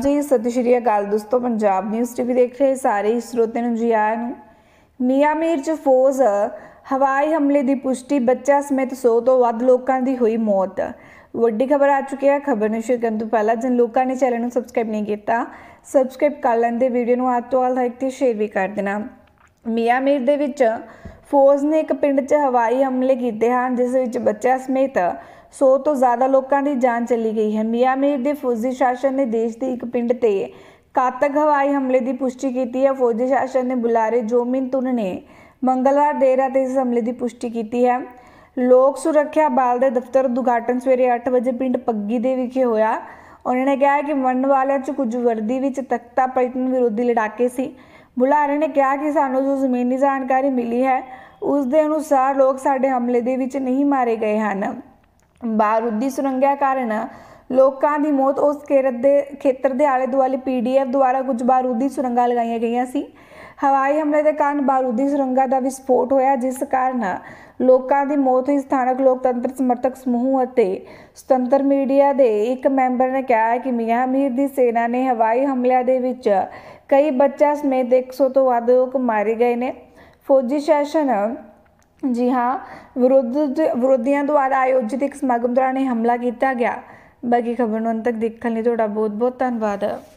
जी सत श्री अकाल दोस्तों, पंजाब न्यूज़ टीवी देख रहे सारे ਸਰੋਤਿਆਂ ਨੂੰ जी आया ਨੂੰ। ਮਿਆਂਮਾਰ 'ਚ ਫੌਜ हवाई हमले की पुष्टि, बच्चा समेत 100 तो ਵੱਧ लोगों की हुई मौत। ਵੱਡੀ खबर आ चुकी है। खबर ਨੂੰ ਸ਼ੁਰੂ ਕਰਨ ਤੋਂ ਪਹਿਲਾਂ जिन लोगों ने चैनल ਨੂੰ सबसक्राइब नहीं किया सबसक्राइब कर लेंदे, वीडियो ਨੂੰ आद तो आल लाइक ते शेयर भी कर देना। ਮਿਆਂਮਾਰ ਦੇ ਵਿੱਚ फौज ने एक पिंड 'ਚ हवाई हमले किए हैं जिस विच बच्चा समेत 100 तो ज़्यादा लोगों की जान चली गई है। मियांमार के फौजी शासन ने देश के एक पिंड ते घातक हवाई हमले की पुष्टि की है। फौजी शासन ने बुलारे जोमिन तुन ने मंगलवार देर रात इस हमले की पुष्टि की है। लोक सुरक्षा बल के दफ्तर उद्घाटन सवेरे 8 बजे पिंड पग्गी दे विखे होया। उन्होंने कहा कि मरन वालों च कुछ वर्दी विच तख्ता पलटन विरोधी लड़ाके सी। बुलारे ने कहा कि सानू जो जमीनी जानकारी मिली है उस दे अनुसार लोग साडे हमले दे विच नहीं मारे गए हैं। बारूदी सुरंगा कारण लोगों की मौत। उस खेतर के आले दुआले PDF द्वारा कुछ बारूदी सुरंगा लगाई गई सी। हवाई हमले के कारण बारूदी सुरंगा का विस्फोट होया जिस कारण लोगों की मौत हुई। स्थानक लोकतंत्र समर्थक समूह और स्वतंत्र मीडिया के एक मैंबर ने कहा है कि मियांमार की सेना ने हवाई हमलों के विच कई बच्चा समेत 100 तो वध लोग मारे गए ने। फौजी शासन जी हाँ विरोधियों द्वारा आयोजित एक समागम दौरान हमला किया गया। बाकी खबर अंत तक देखने लिए बहुत बहुत धन्यवाद।